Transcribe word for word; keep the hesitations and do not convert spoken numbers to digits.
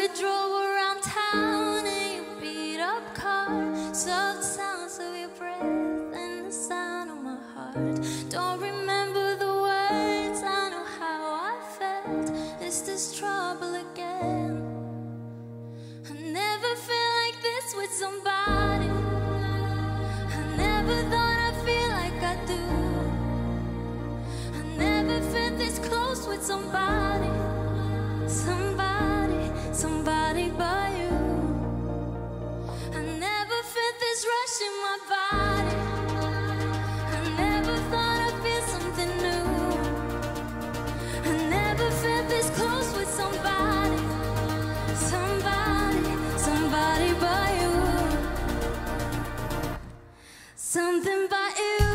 we drove around town in your beat up car. Soft sounds of your breath and the sound of my heart. Don't remember the words, I know how I felt. Is this trouble again? I never feel like this with somebody. I never thought I'd feel like I do. I never felt this close with somebody. Somebody, somebody but you. I never felt this rush in my body. I never thought I'd feel something new. I never felt this close with somebody. Somebody, somebody but you. Something about you.